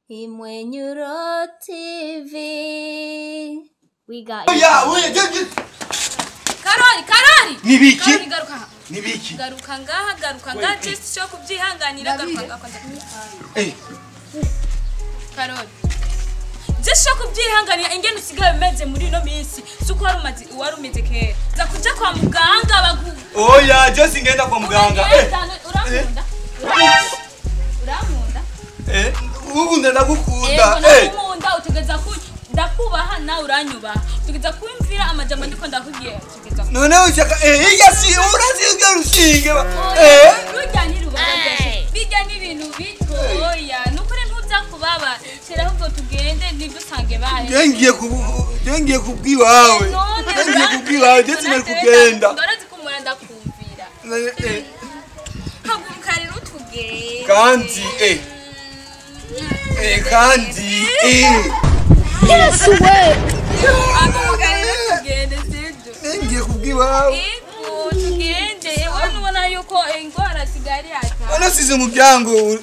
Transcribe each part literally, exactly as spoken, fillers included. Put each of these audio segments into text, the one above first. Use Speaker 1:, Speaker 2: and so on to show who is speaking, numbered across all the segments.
Speaker 1: Imwenyuro T V. We got
Speaker 2: you. Yeah, we just
Speaker 1: Karori, Karori.
Speaker 2: Nibiki?
Speaker 1: Karori garuka.
Speaker 2: Nibiki?
Speaker 1: Garuka ngaha, garuka ngaha just cyo kubyihanganira garuka ngakonza.
Speaker 2: Eh.
Speaker 1: Karori. Just cyo kubyihanganira ingene usigaye meze muri no minsi. Suko warumaze warumeze kera. Za kuja kwa muganga bagu.
Speaker 2: Oh yeah, just ingenda kwa muganga.
Speaker 1: Eh. Uramunda? Uramunda?
Speaker 2: Eh, ubu ndagukunda.
Speaker 1: Eh, uramunda utegeza ku ndakubaha na uranyuba. Tugeza kwimvira amajambo ndiko ndakugiye.
Speaker 2: None ushaka eh yasi urazi urushinge. Eh,
Speaker 1: rujyani rubaga. Bijya n'ibintu bitoya. Nukuri ntuza kubaba. Shera ahubwo tugende nidusange bahe.
Speaker 2: Ngiye ku ngiye kubwiwawe. Ngiye kubwiwawe ndetse no kugenda.
Speaker 1: Ndarazi kumura ndakumvira.
Speaker 2: Eh.
Speaker 1: Hagumukari rutugende.
Speaker 2: Kandi eh. Eh kandi eh.
Speaker 1: Yes we. Hagumukari rutugende sejo.
Speaker 2: Ngiye kubwiwawe.
Speaker 1: Ego tugende. Wowe ubona yuko ingwara sigari ata.
Speaker 2: Ana size mu byango.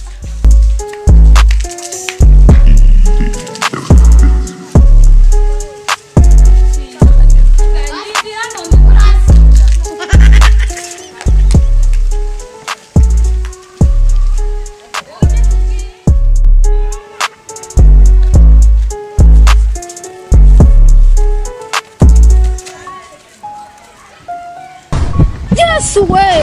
Speaker 1: Yes way.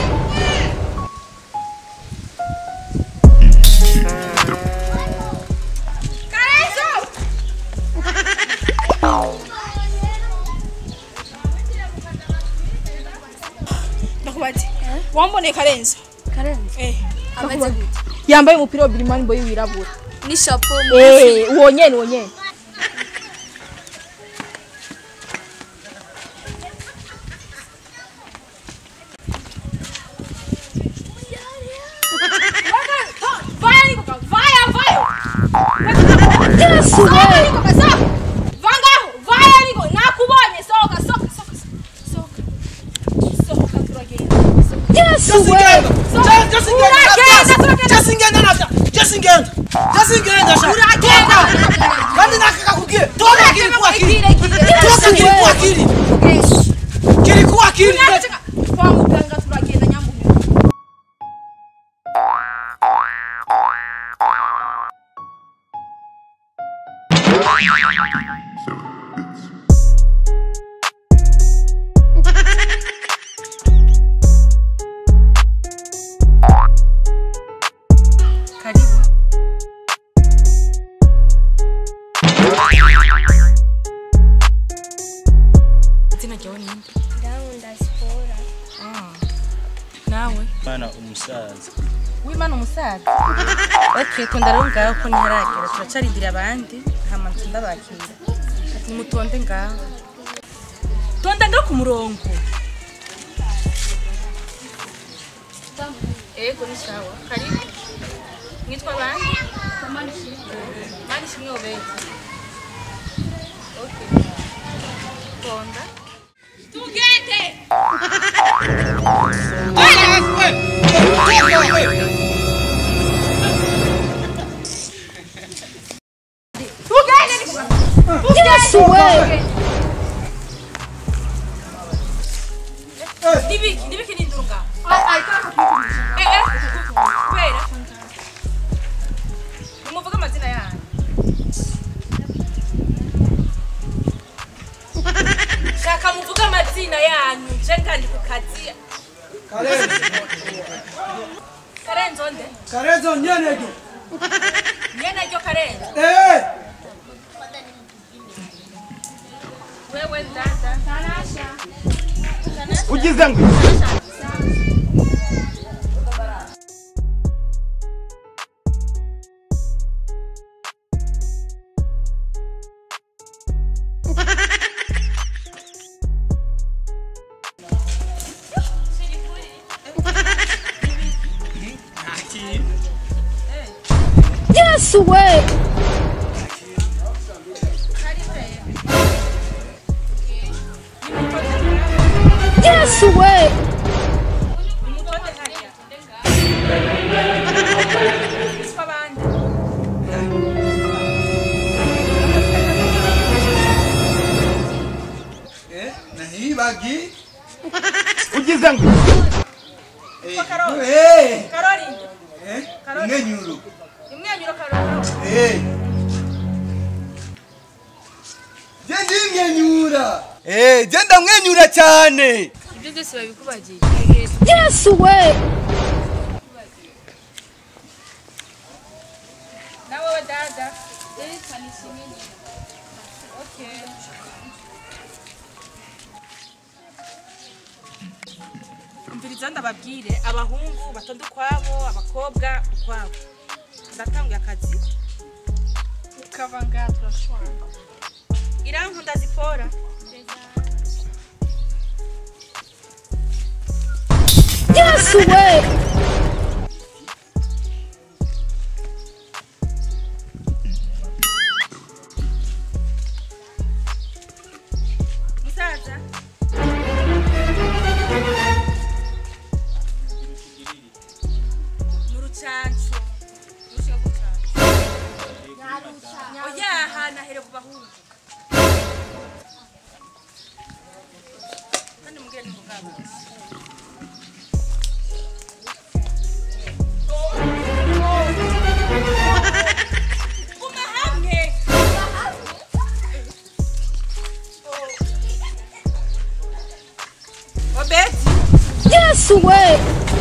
Speaker 3: Nakubati. Wambone Karenzo.
Speaker 1: Karenzo.
Speaker 3: Eh.
Speaker 1: Ameze gute?
Speaker 3: Yambaye umupira wa Birimani boy wirabura.
Speaker 1: Ni chapeau.
Speaker 3: Eh, uwo nyene uwo nyene.
Speaker 1: Yes way.
Speaker 3: Vanga, vai amigo, nakubonye soka soka soka. Soka. Soka turagenda.
Speaker 1: Yes way.
Speaker 2: Just ingenda. Just ingenda nata. Just ingenda. Just ingenda sha.
Speaker 3: Uragenda.
Speaker 2: Kandi nakakubwiye. Toka kiri kwa kiri. Toka kiri kwa kiri.
Speaker 3: Yes.
Speaker 2: Kiri kwa kiri.
Speaker 3: Kwa muganga turagenda nyambuye.
Speaker 1: Karibu. Tina kioni nini?
Speaker 4: Ndakunda siporo.
Speaker 1: Ah. Nawe?
Speaker 5: Mana umusaza.
Speaker 1: Wimana umusaza. Okay, tundarunga ko ntiharagera turacarindira abandi hama ndabakira. Ati mutonde ngaho. Tonda nga ku murongo. Ego ni sawa. Karibu. Nitwa bandi? Manishi. Manishi mwe obeti. Okay. Tonda. Tugende.
Speaker 3: Yes way.
Speaker 1: Dibiki, dibiki ni ndunga. Ai ai Eh eh. Kwera. Umuvuga amazina yanyu. Shaka muvuga amazina yanyu, je ngandi ku kazi.
Speaker 2: Karenzo.
Speaker 1: Karenzo nde?
Speaker 2: Karenzo nyenejo.
Speaker 1: Nyene ryo Karenzo.
Speaker 2: Eh.
Speaker 1: Wewe dada. Tanasha.
Speaker 2: Ugize ngo.
Speaker 3: Yes way. Yes way.
Speaker 1: Kwa bandi. Imwenyuro karoro.
Speaker 2: Eh. Je ndi Imwenyura. Eh, je ndamwenyura cyane.
Speaker 1: Ibyo byose babikubagiye.
Speaker 3: Yes way.
Speaker 1: Nawe we dada. Eh, kanishimye. Okay. Umviriza ndababwire abahungu batonda ukwabo, abakobwa ukwabo. Ndatanguye akazi.
Speaker 3: Ukavanga turashwana.
Speaker 1: Iranku ndazipora.
Speaker 3: Yes way.
Speaker 1: Musaza. Murucancu. Mushika kucancu. Oya hana here kubahungu. Kandi mugire n'umugabo. Uma hamwe. Obeti.
Speaker 3: Yes way.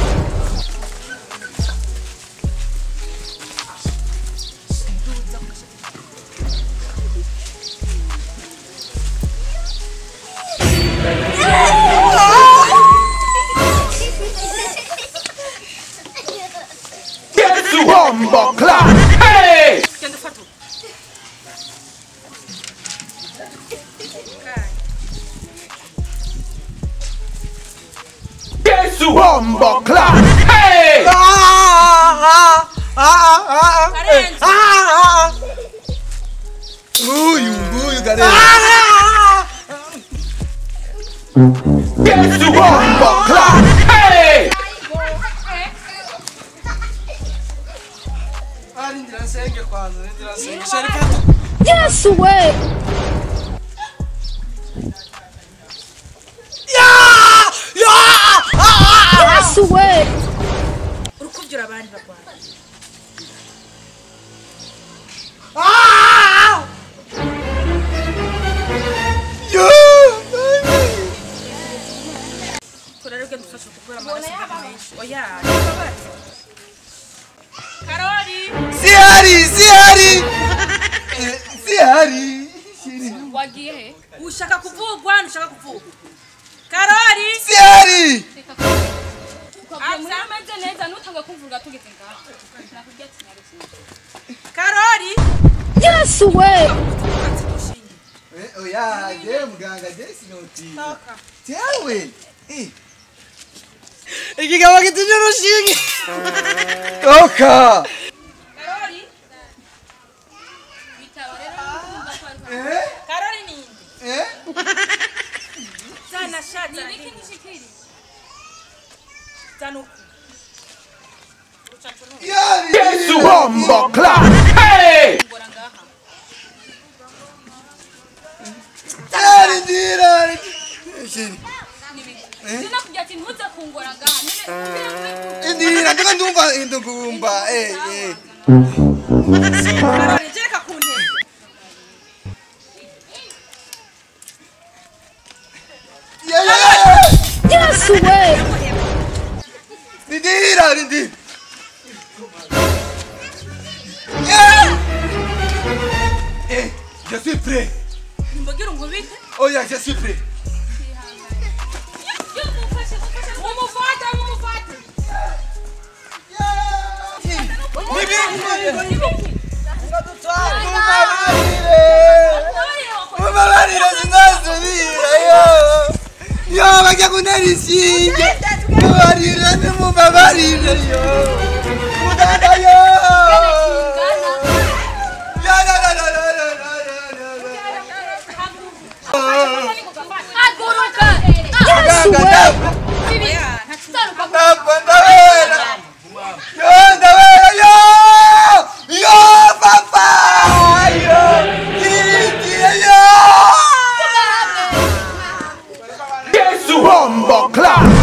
Speaker 2: Bombo clap. Hey!
Speaker 1: Kendo fatu.
Speaker 2: Bombo clap. Hey! Ah ah ah
Speaker 1: Parente.
Speaker 2: ah. Uy, uy, cadê? Bombo clap. Hey! Ah, nindira senge kwanza, nindira senge. Sharifatu.
Speaker 3: Yes way.
Speaker 2: Ya! Ya!
Speaker 3: Yes way.
Speaker 1: Urukuvyura abandi bagwana.
Speaker 2: Ah! Yo!
Speaker 1: Kurare bwe dufasha kugura amaraso menshi. Oya, nibabaza. Karori.
Speaker 2: Sihari, sihari. Sihari.
Speaker 3: Wagiye he?
Speaker 1: Ushaka kuvugwa, ntushaka kuvugwa. Karori.
Speaker 2: Sihari.
Speaker 3: Ukabye muri ameze neza nutanga kumvuga tugeze ngaho. Nakubye ati nyarutse.
Speaker 1: Karori.
Speaker 3: Yes way.
Speaker 2: Eh, oya, je muganga je sinoti.
Speaker 1: Toka.
Speaker 2: Tewe. Eh. Ikigaba kitunye rushinge. Toka.
Speaker 1: Karori.
Speaker 3: Bitaba rero kumva kwa.
Speaker 2: Eh?
Speaker 1: Karori ninde?
Speaker 2: Eh?
Speaker 1: Sana shati.
Speaker 3: Nibiki nishikiri.
Speaker 1: Tanuku. Uchacho no.
Speaker 2: Yari. Bombo clap. Hey!
Speaker 3: Ngora ngaha.
Speaker 2: Yari ndira. Shiri.
Speaker 3: Sina kujya ati ntuza kungora ngaha. Nene.
Speaker 2: Ndira ndika ndumva indugumba. Eh, eh.
Speaker 1: Karori jereka kuntege.
Speaker 2: Yeah, yeah.
Speaker 3: Yes way.
Speaker 2: Ndira, ndira. Yeah! Eh, je suis prêt.
Speaker 1: Mbogira ngubite.
Speaker 2: Oh yeah, je suis prêt.
Speaker 1: Mumufata, mumufata.
Speaker 2: Bibi, mubabarire sinasubira yo. Yo bajya kuntera inshinge. Mubabarire mubabarire yo. Mudada yo. La la la la la la la la.
Speaker 3: Aguruka.
Speaker 2: Yes way. Ndapfa ndabera. Yo ndabera yo. Yo papa. Yo. Igiye yo. Bombo clap.